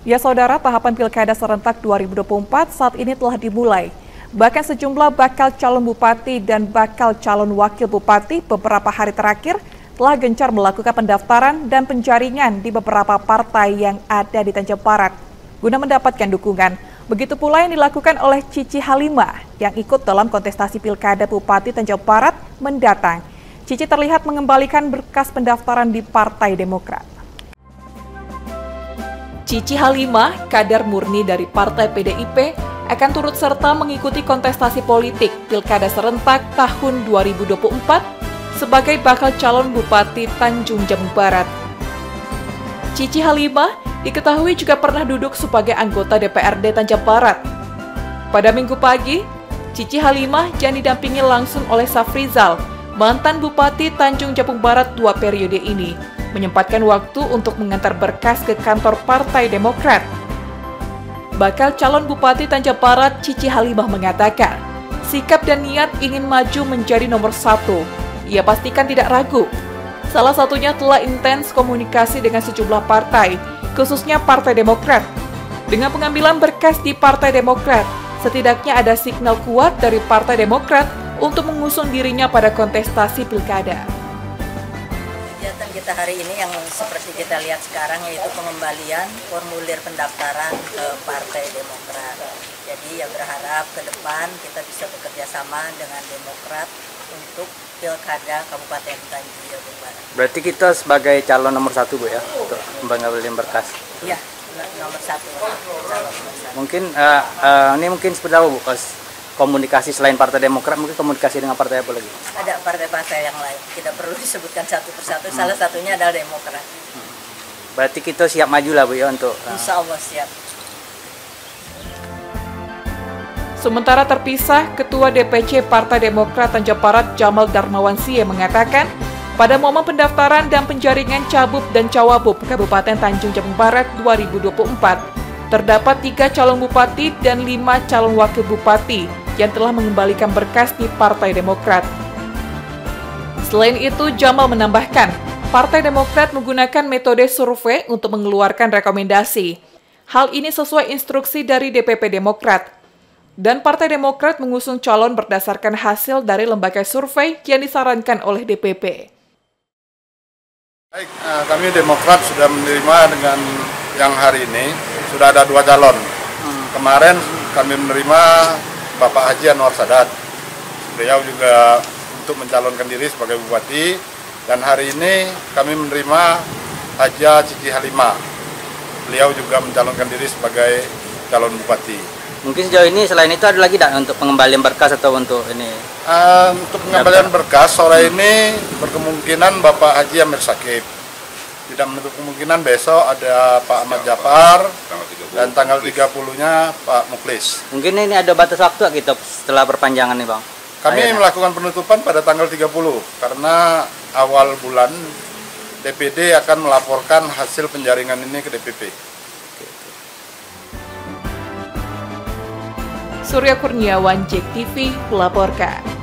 Ya saudara, tahapan Pilkada serentak 2024 saat ini telah dimulai. Bahkan sejumlah bakal calon bupati dan bakal calon wakil bupati beberapa hari terakhir telah gencar melakukan pendaftaran dan penjaringan di beberapa partai yang ada di Tanjung Barat guna mendapatkan dukungan. Begitu pula yang dilakukan oleh Cici Halimah yang ikut dalam kontestasi Pilkada Bupati Tanjung Barat mendatang. Cici terlihat mengembalikan berkas pendaftaran di Partai Demokrat. Cici Halimah, kader murni dari Partai PDIP, akan turut serta mengikuti kontestasi politik Pilkada serentak tahun 2024 sebagai bakal calon Bupati Tanjung Jabung Barat. Cici Halimah diketahui juga pernah duduk sebagai anggota DPRD Tanjung Barat. Pada Minggu pagi, Cici Halimah yang didampingi langsung oleh Safrizal, mantan Bupati Tanjung Jabung Barat 2 periode ini, menyempatkan waktu untuk mengantar berkas ke kantor Partai Demokrat. Bakal calon Bupati Tanjung Barat Cici Halimah mengatakan, sikap dan niat ingin maju menjadi nomor 1. Ia pastikan tidak ragu. Salah satunya telah intens komunikasi dengan sejumlah partai, khususnya Partai Demokrat. Dengan pengambilan berkas di Partai Demokrat, setidaknya ada signal kuat dari Partai Demokrat untuk mengusung dirinya pada kontestasi pilkada. Kegiatan kita hari ini yang seperti kita lihat sekarang yaitu pengembalian formulir pendaftaran ke Partai Demokrat. Jadi ya berharap ke depan kita bisa bekerja sama dengan Demokrat untuk Pilkada Kabupaten Tanjung Jabung Barat. Berarti kita sebagai calon nomor 1 Bu ya, untuk mengambil berkas? Iya, nomor 1. Mungkin ini mungkin seperti apa Bu, komunikasi selain Partai Demokrat, mungkin komunikasi dengan partai apa lagi? Ada partai-partai yang lain, tidak perlu disebutkan satu persatu, salah satunya adalah Demokrat. Berarti kita siap maju lah Bu ya untuk... Insya Allah siap. Sementara terpisah, Ketua DPC Partai Demokrat Tanjung Barat Jamal Darmawan Sie mengatakan, pada momen pendaftaran dan penjaringan Cabup dan Cawabup Kabupaten Tanjung Jabung Barat 2024, terdapat 3 calon bupati dan 5 calon wakil bupati yang telah mengembalikan berkas di Partai Demokrat. Selain itu, Jamal menambahkan, Partai Demokrat menggunakan metode survei untuk mengeluarkan rekomendasi. Hal ini sesuai instruksi dari DPP Demokrat. Dan Partai Demokrat mengusung calon berdasarkan hasil dari lembaga survei yang disarankan oleh DPP. Baik, kami Demokrat sudah menerima dengan yang hari ini, sudah ada 2 calon. Kemarin kami menerima Bapak Haji Anwar Sadat. Beliau juga untuk mencalonkan diri sebagai bupati. Dan hari ini kami menerima Haja Cici Halimah. Beliau juga mencalonkan diri sebagai calon bupati. Mungkin sejauh ini selain itu ada lagi tidak untuk pengembalian berkas atau untuk ini? Untuk pengembalian berkas sore ini berkemungkinan Bapak Haji Amir Sakib. Tidak menutup kemungkinan besok ada Pak Ahmad Jafar dan tanggal 30-nya Pak Muklis. Mungkin ini ada batas waktu kita setelah perpanjangan nih Bang? Kami melakukan penutupan pada tanggal 30 karena awal bulan DPD akan melaporkan hasil penjaringan ini ke DPP. Surya Kurniawan, JEK TV, melaporkan.